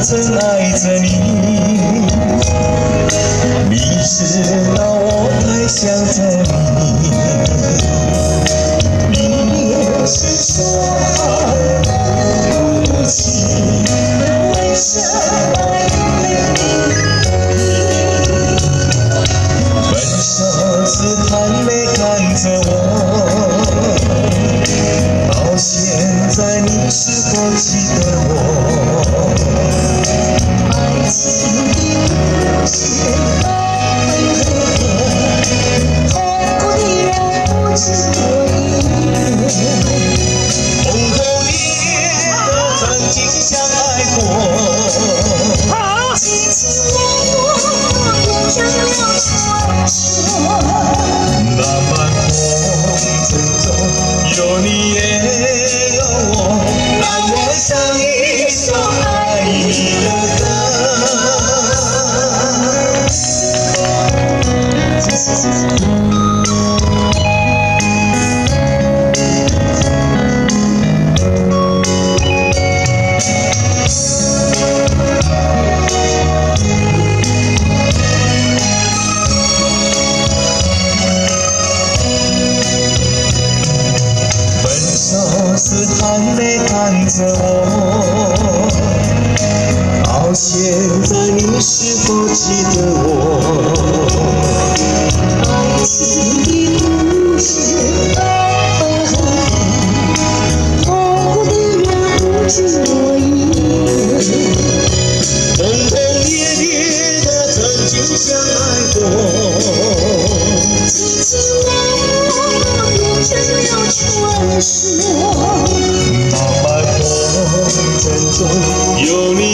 真爱着你。你知道我太想着你，你也是说对不起，为什么分手时还没看着我，到现在你是否记得我？爱情的故事痛苦的人不知多远，轰轰烈烈的曾经相爱过，激情落寞变成了传说。那漫红尘中有你也有我，让我唱一首爱你的歌。是还没看着我，到现在你是否记得我？爱情的故事痛苦的人不知多远，轰轰烈烈的曾经相爱过，激情落寞变成了传说。那漫红尘中有你。